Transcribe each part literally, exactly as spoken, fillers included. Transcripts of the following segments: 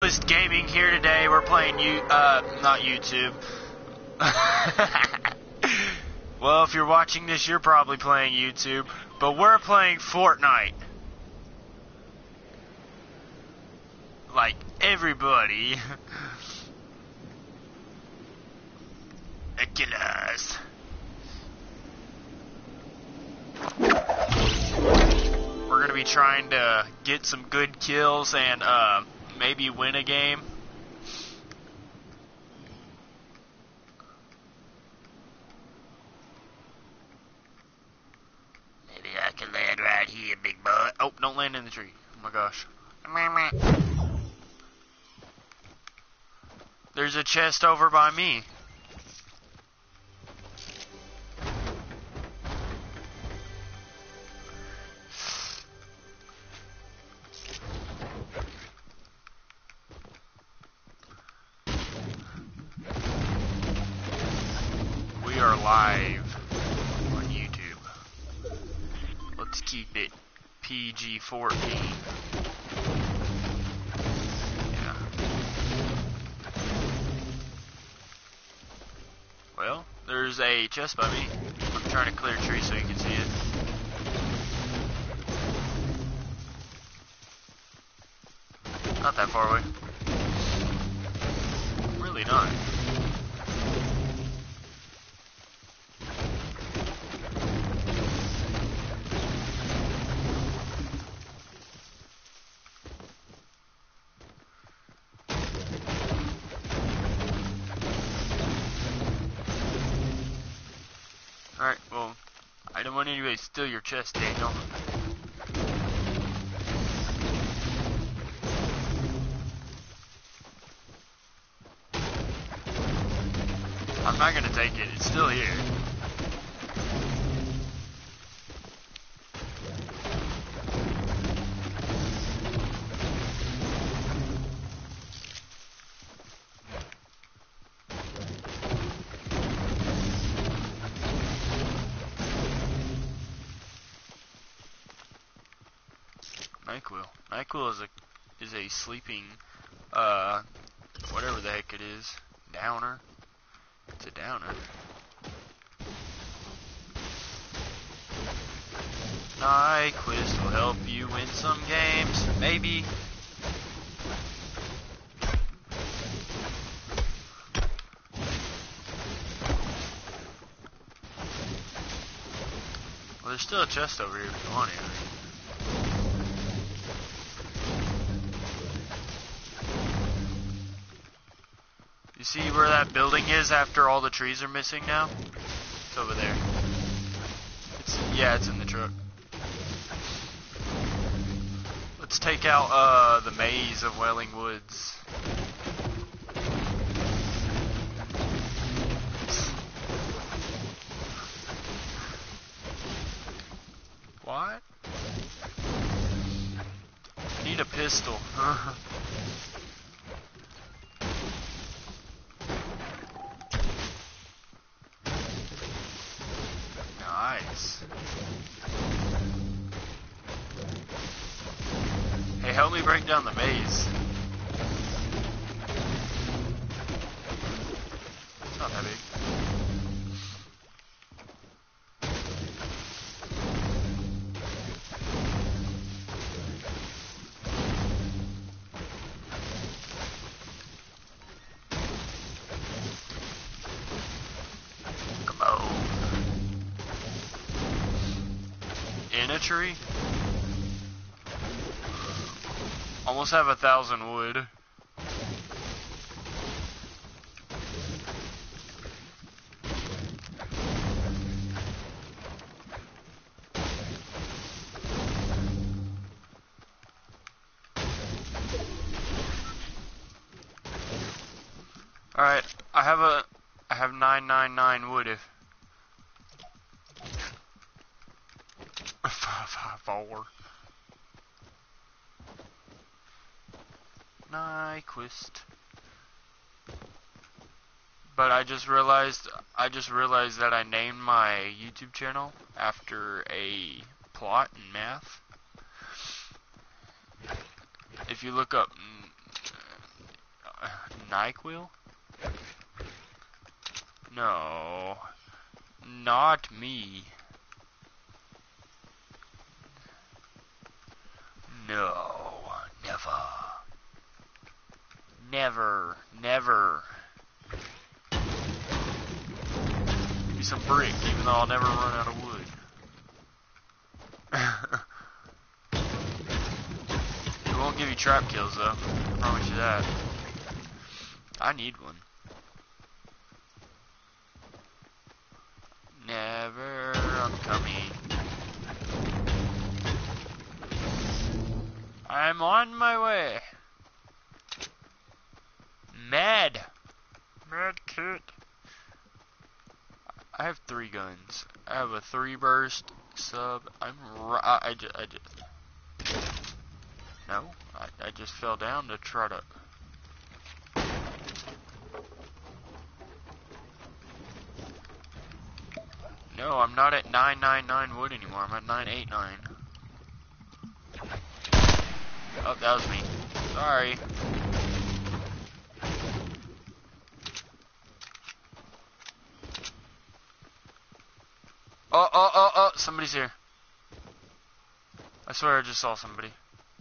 Twist Gaming here today. We're playing you, uh, not YouTube. Well, if you're watching this, you're probably playing YouTube, but we're playing Fortnite. Like everybody. Ridiculous. We're gonna be trying to get some good kills and uh, maybe win a game. Maybe I can land right here, big boy. Oh, don't land in the tree. Oh my gosh. There's a chest over by me. We are live on YouTube. Let's keep it P G fourteen. Yeah. Well, there's a chest by me. I'm trying to clear a tree so you can see it. Not that far away. Really not. Alright, well, I don't want anybody to steal your chest, Daniel. I'm not gonna take it, it's still here. NyQuil. NyQuil is a is a sleeping, uh, whatever the heck it is, downer. It's a downer. NyQuil will help you win some games, maybe. Well, there's still a chest over here if you want it. You see where that building is after all the trees are missing now? It's over there. It's, yeah, it's in the truck. Let's take out uh, the maze of Welling Woods. What? I need a pistol. Nice. Hey, help me break down the maze. It's not that big. Come on. In a tree? Almost have a thousand wood. Alright, I have a I have nine nine nine wood if five five four. Nyquist. But I just realized I just realized that I named my YouTube channel after a plot in math. If you look up NyQuil? No. Not me. No. Never. Never. Never. Give me some brick, even though I'll never run out of wood. It won't give you trap kills, though. I promise you that. I need one. Never. I'm coming. I'm on my way. Mad. Mad kid. I have three guns. I have a three burst sub. I'm right. I, I, just, I just. No, I, I just fell down to try to. No, I'm not at nine nine nine wood anymore. I'm at nine eight nine. Oh, that was me. Sorry. Oh, oh, oh, oh, somebody's here. I swear I just saw somebody.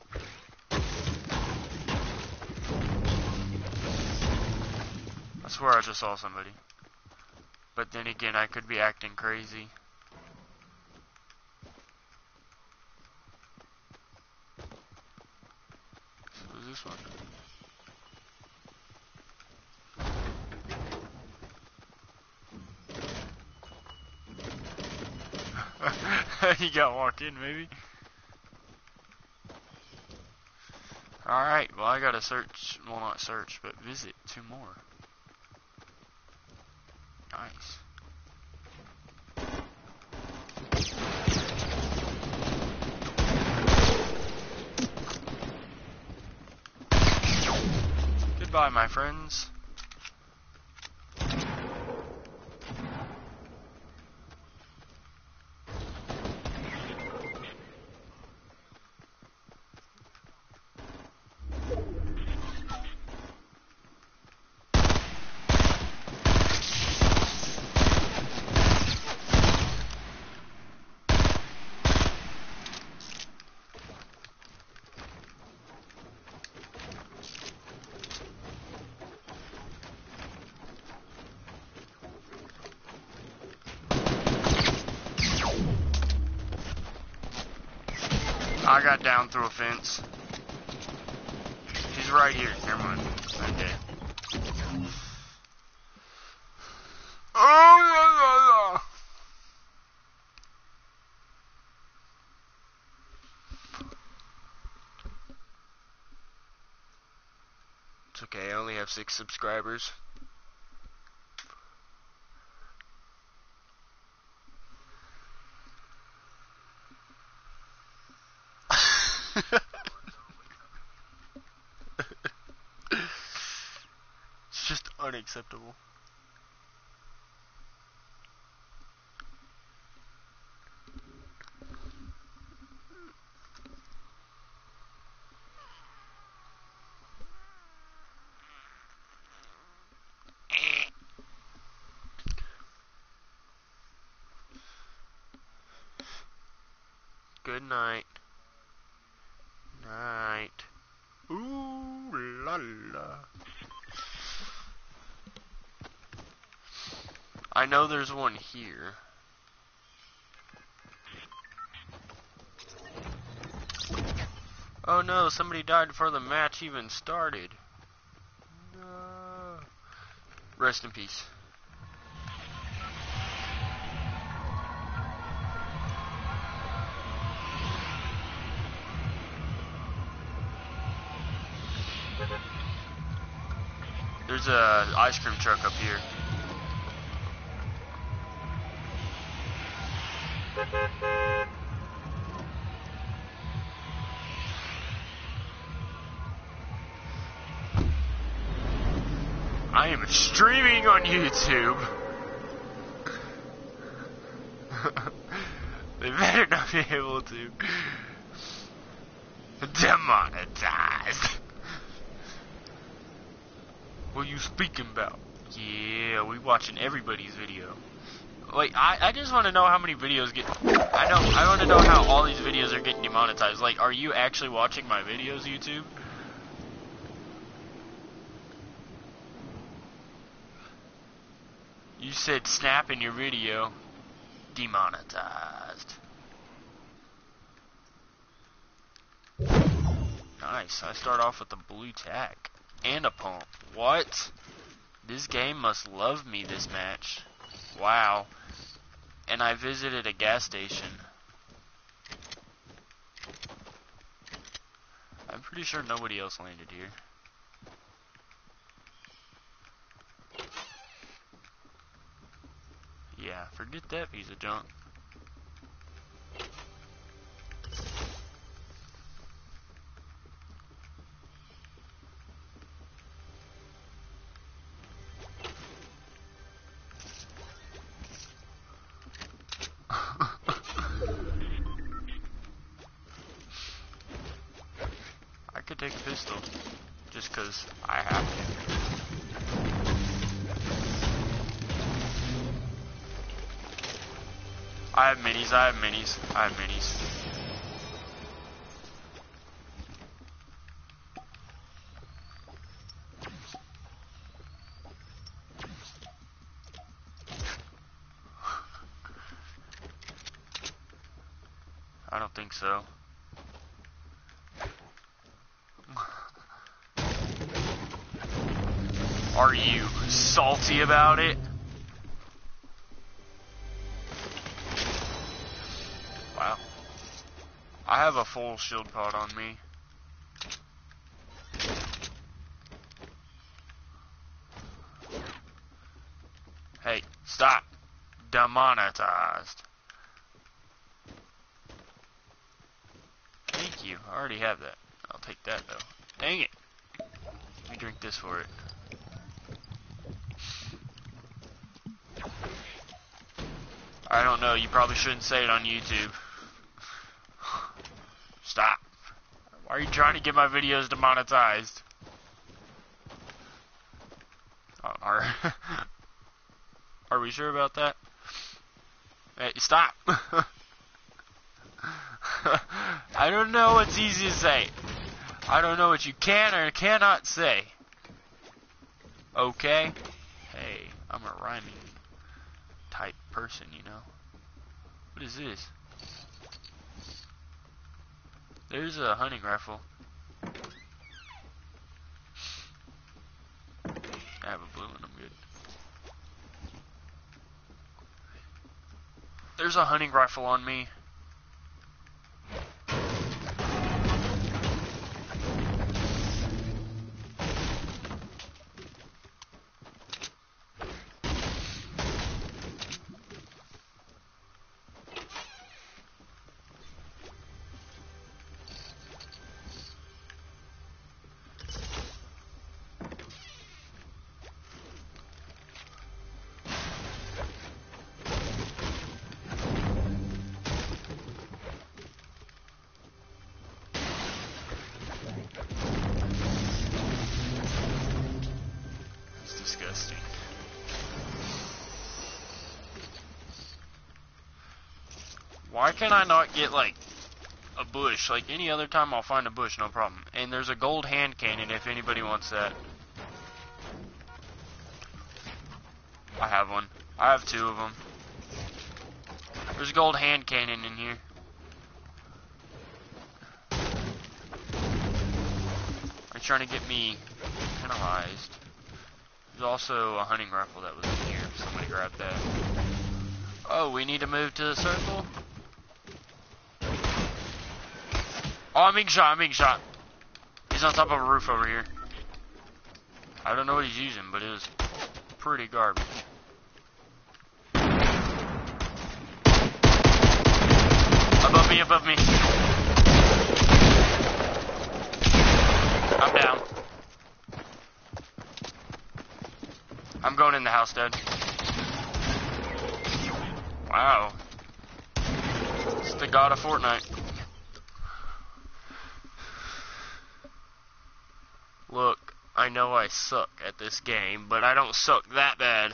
I swear I just saw somebody. But then again, I could be acting crazy. So is this one? He got walked in, maybe. Alright, well I gotta search, well not search, but visit two more. Nice. Goodbye, my friends. I got down through a fence. He's right here. Never mind. Okay. Oh la la la. It's okay. I only have six subscribers. It's just unacceptable. Good night. Night. Ooh la la. I know there's one here. Oh no, somebody died before the match even started. No. Rest in peace. There's a ice cream truck up here. I am streaming on YouTube. They better not be able to. Demonetized. What are you speaking about? Yeah, we watching everybody's video. Wait, I, I just want to know how many videos get... I know, I want to know how all these videos are getting demonetized. Like, are you actually watching my videos, YouTube? You said snap in your video. Demonetized. Nice, I start off with a blue tack. And a pump. What? This game must love me this match. Wow. And I visited a gas station. I'm pretty sure nobody else landed here. Yeah, forget that piece of junk. I could take a pistol, just cause I have to. I have minis, I have minis, I have minis. I don't think so. Are you salty about it? Wow. I have a full shield pod on me. Hey, stop. Demonetized. Thank you. I already have that. I'll take that though. Dang it. Let me drink this for it. I don't know. You probably shouldn't say it on YouTube. Stop. Why are you trying to get my videos demonetized? Uh, are Are we sure about that? Hey, stop. I don't know what's easy to say. I don't know what you can or cannot say. Okay? Hey, I'm a rhyming type person, you know. What is this? There's a hunting rifle. I have a blue one, I'm good. There's a hunting rifle on me. Disgusting. Why can I not get like a bush? Like any other time I'll find a bush, no problem. And there's a gold hand cannon if anybody wants that. I have one. I have two of them. There's a gold hand cannon in here. Are you trying to get me penalized? There's also a hunting rifle that was in here. Somebody grab that. Oh, we need to move to the circle? Oh, I'm being shot. I'm being shot. He's on top of a roof over here. I don't know what he's using, but it was pretty garbage. Above me, above me. I'm down. I'm going in the house, Dad. Wow. It's the god of Fortnite. Look, I I know I suck at this game, but I don't suck that bad.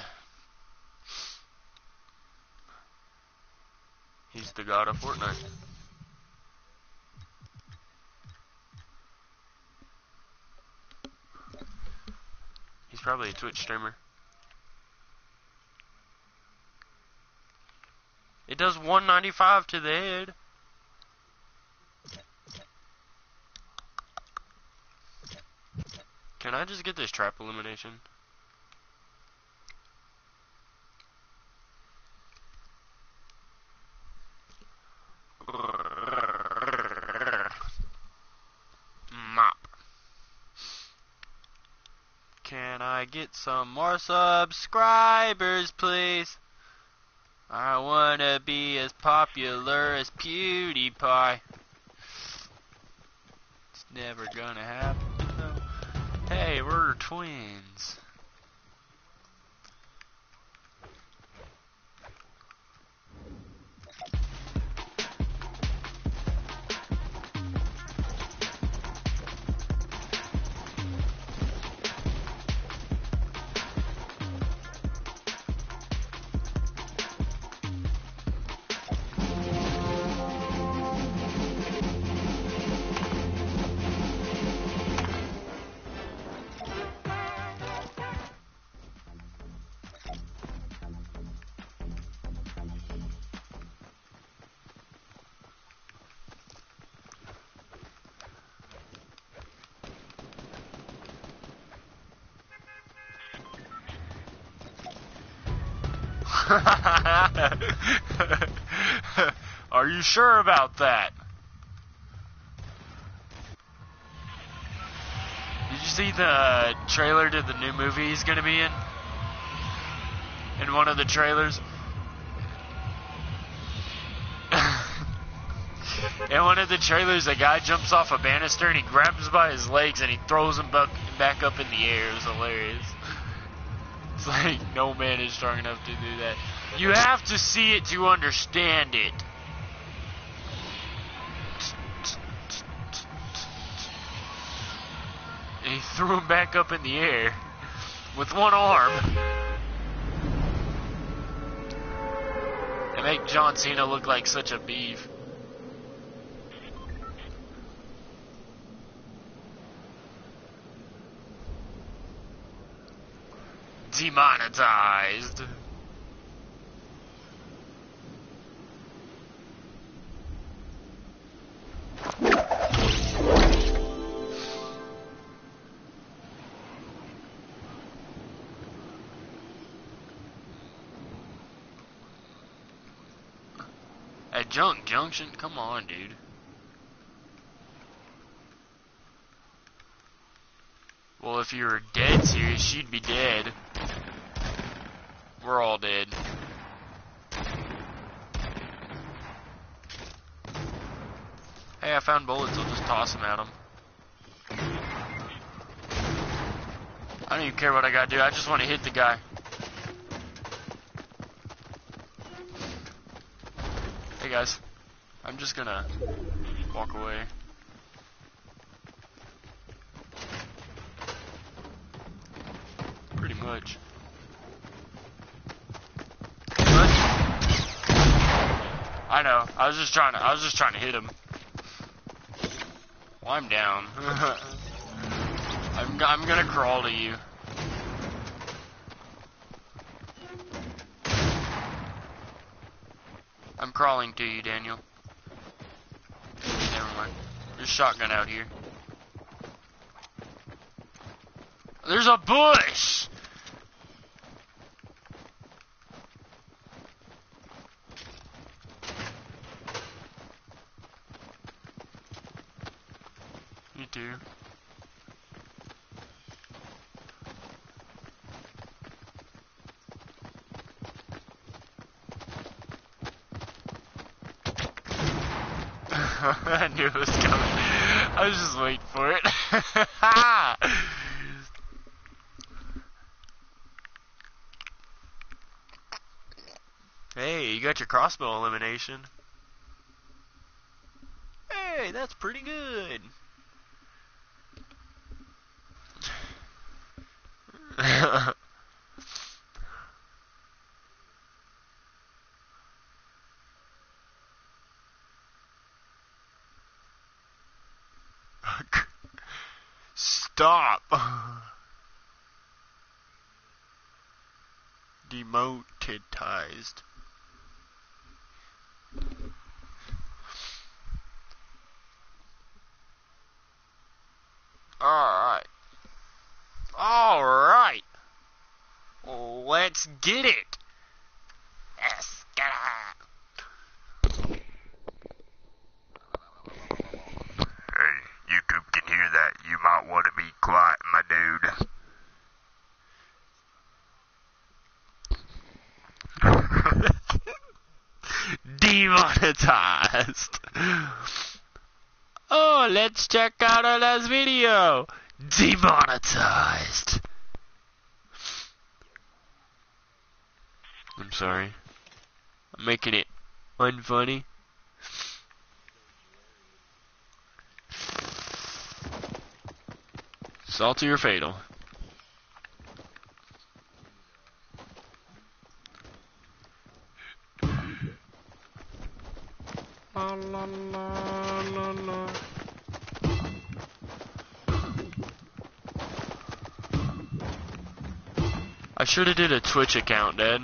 He's the god of Fortnite. He's probably a Twitch streamer. It does one ninety-five to the head. Can I just get this trap elimination? Mop. Can I get some more subscribers, please? I wanna be as popular as PewDiePie. It's never gonna happen, though. Hey, we're twins. Are you sure about that? Did you see the trailer to the new movie he's gonna be in? In one of the trailers? In one of the trailers, a guy jumps off a banister and he grabs him by his legs and he throws him back, back up in the air. It was hilarious. It's like, no man is strong enough to do that. You have to see it to understand it. And he threw him back up in the air with one arm. They make John Cena look like such a beef. Demonetized. At Junk Junction? Come on, dude. Well, if you were dead serious, she'd be dead. We're all dead. Hey, I found bullets. I'll just toss them at him. I don't even care what I gotta do. I just want to hit the guy. Hey guys, I'm just gonna walk away. Pretty much. What? I know. I was just trying to. I was just trying to hit him. Well, I'm down. I'm. I'm gonna crawl to you. I'm crawling to you, Daniel. Never mind. There's a shotgun out here. There's a bush! You too. I knew it was coming. I was just waiting for it. Hey, you got your crossbow elimination. Hey, that's pretty good. Stop. Demonetized. Alright. Alright. Let's get it. Yes, get it. Hey, YouTube can hear that. You might want to be quiet, my dude. Demonetized. Oh, let's check out our last video. Demonetized. I'm sorry. I'm making it unfunny. Salty or fatal? La la la la la. I should have did a Twitch account, Dad.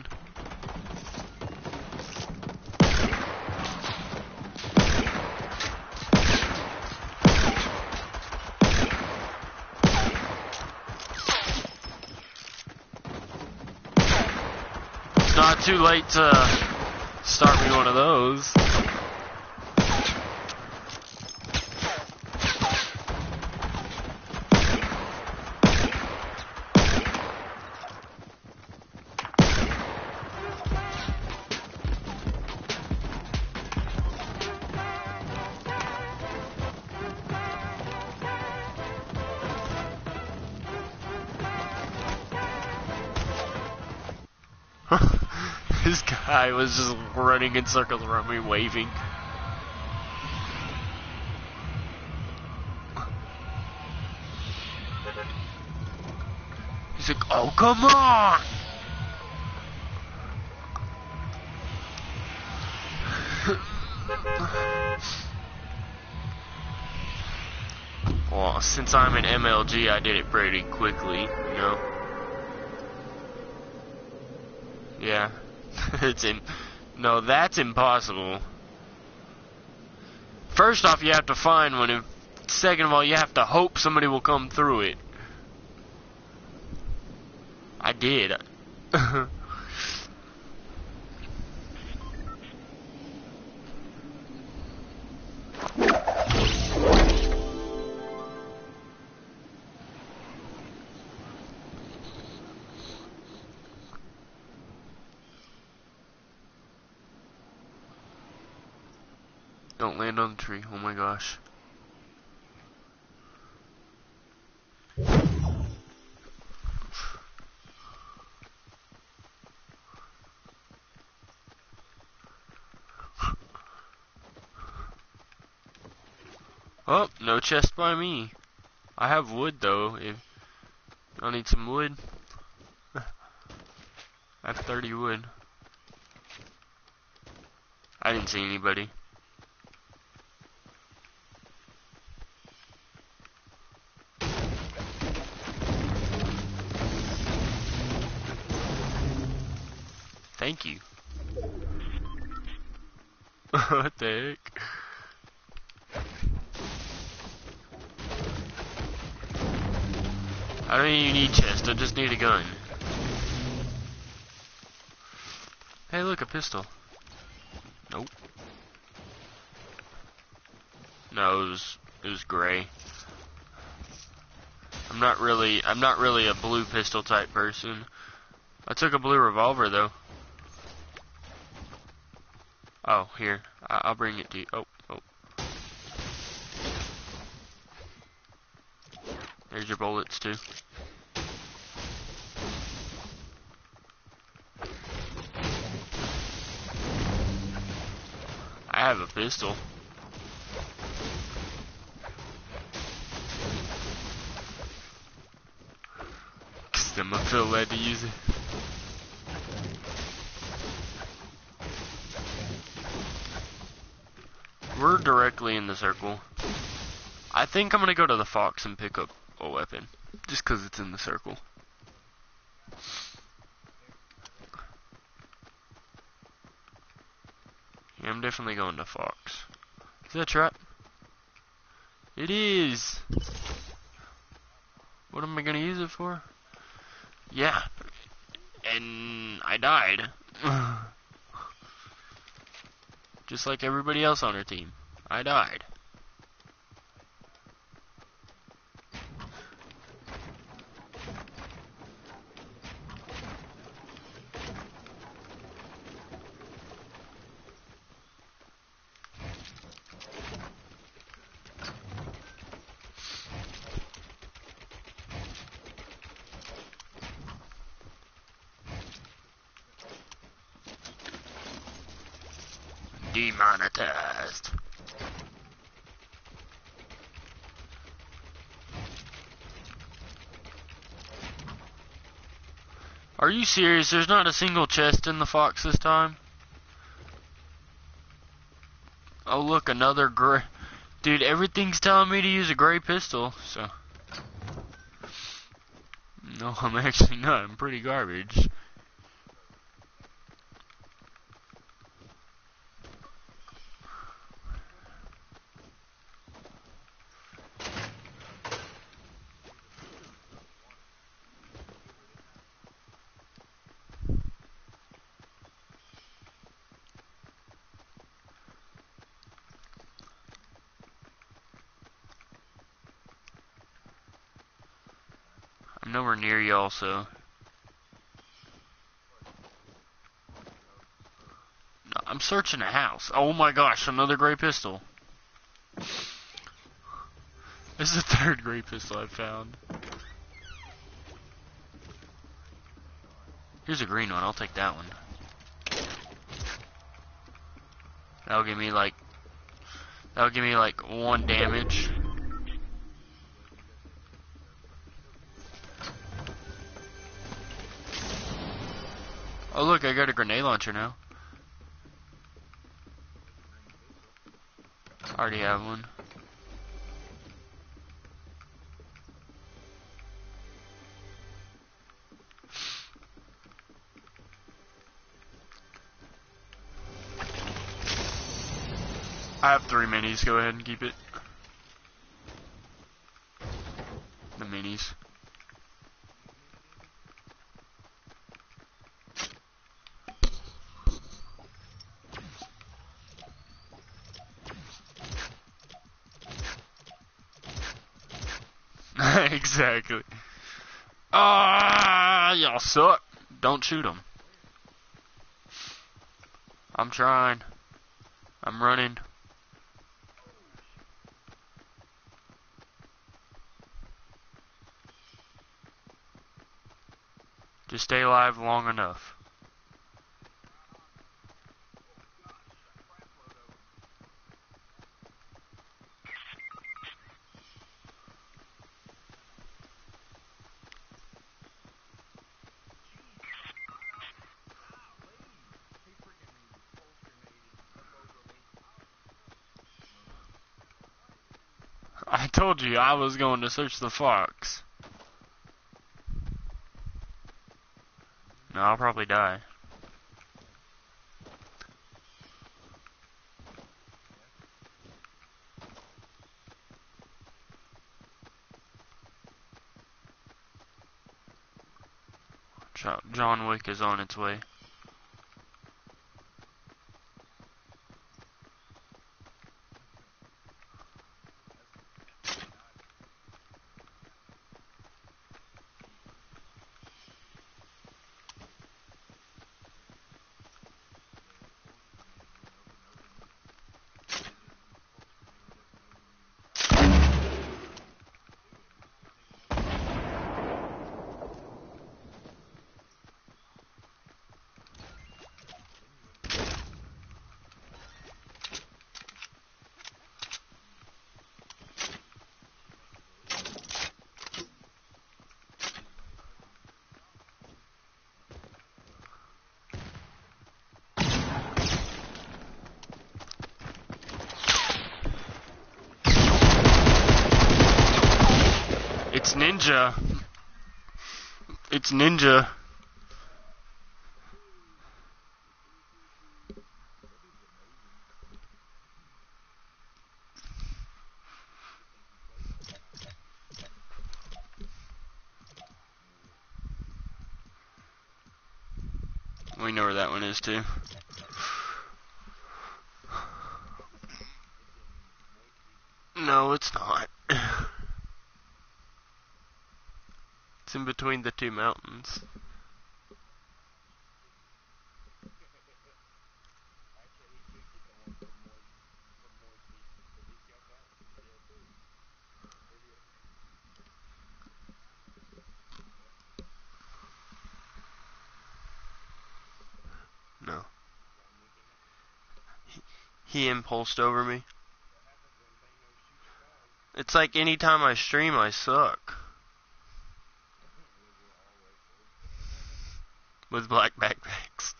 It's not too late to start me one of those. This guy was just running in circles around me, waving. He's like, oh, come on! Well, since I'm an M L G, I did it pretty quickly, you know? Yeah. It's in. No, that's impossible. First off, you have to find one, and second of all, you have to hope somebody will come through it. I did. Don't land on the tree. Oh my gosh. Oh, no chest by me. I have wood though. If I need some wood. I have thirty wood. I didn't see anybody. Thank you. What the heck? I don't even need chest, I just need a gun. Hey look, a pistol. Nope. No, it was it was gray. I'm not really I'm not really a blue pistol type person. I took a blue revolver though. Oh, here. I I'll bring it to you. Oh, oh. There's your bullets too. I have a pistol. him. I feel led to use it. We're directly in the circle. I think I'm gonna go to the Fox and pick up a weapon. Just cause it's in the circle. Yeah, I'm definitely going to Fox. Is that a trap? It is! What am I gonna use it for? Yeah. And I died. Just like everybody else on our team. I died. Demonetized. Are you serious? There's not a single chest in the Fox this time? Oh look, another gray. Dude, everything's telling me to use a gray pistol, so. No, I'm actually not. I'm pretty garbage. I'm nowhere near you also. No, I'm searching a house. Oh my gosh, another gray pistol. This is the third gray pistol I've found. Here's a green one, I'll take that one. That'll give me like, that'll give me like one damage. Oh look, I got a grenade launcher now. I already have one. I have three minis, go ahead and keep it. The minis. Exactly. Ah, y'all suck. Don't shoot them. I'm trying. I'm running. Just stay alive long enough. I told you I was going to search the Fox. No, I'll probably die. John Wick is on its way. ninja. It's ninja. We know where that one is too. No, it's not. It's in between the two mountains. No. He, he impulsed over me. It's like anytime I stream, I suck. With black backpacks.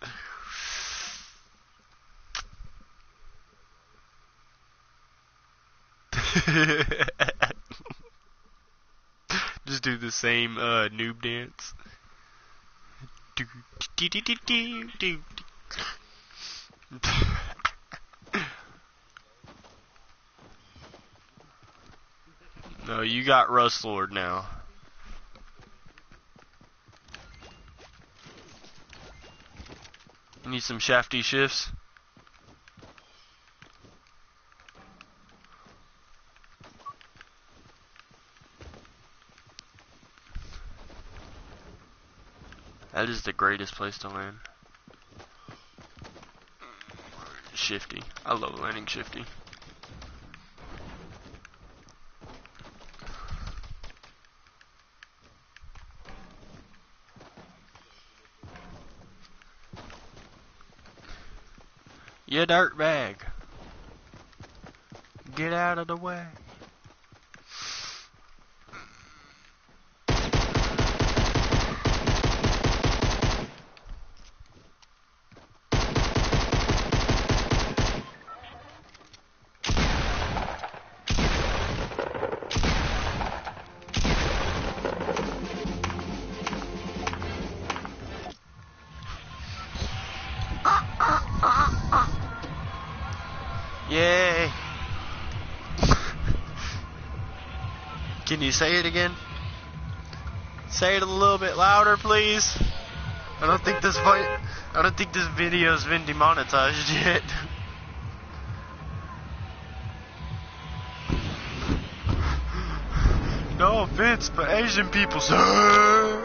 Just do the same uh, noob dance. Do, do, do, do, do, do, do. No, you got Rust Lord now. Need some shafty shifts? That is the greatest place to land. Shifty. I love landing shifty. You dirtbag. Get out of the way. Yay! Can you say it again? Say it a little bit louder, please. I don't think this fight, I don't think this video's been demonetized yet. No offense, but Asian people, sir.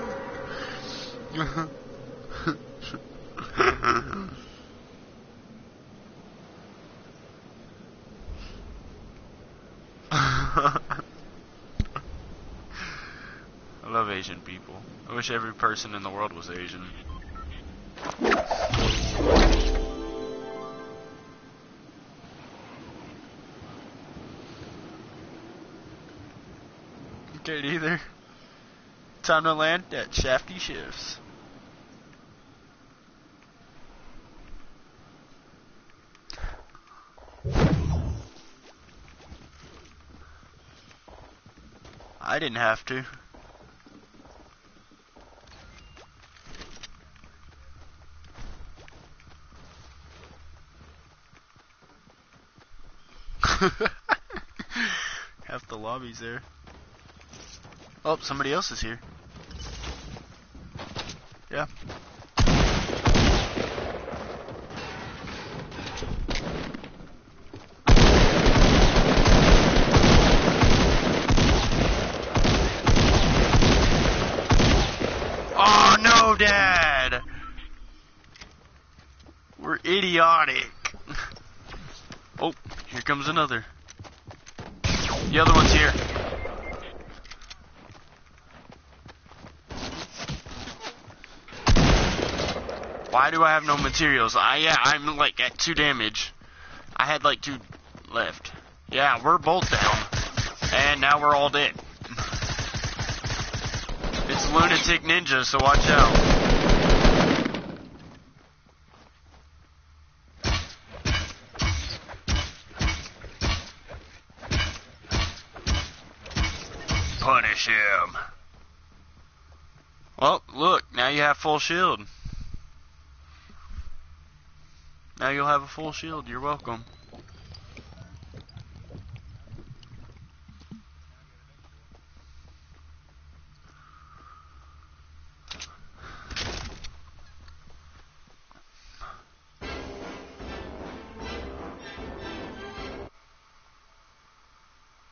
I love Asian people. I wish every person in the world was Asian. Okay, either. Time to land at Shafty Shifts. I didn't have to. Half the lobby's there. Oh, somebody else is here. Yeah. Oh no, Dad! We're idiotic. Oh, here comes another. The other one's here. Why do I have no materials? I yeah, I'm like at two damage. I had like two left. Yeah, we're both down. And now we're all dead. It's Lunatic Ninja, so watch out. Punish him. Well, look, now you have full shield. Now you'll have a full shield. You're welcome.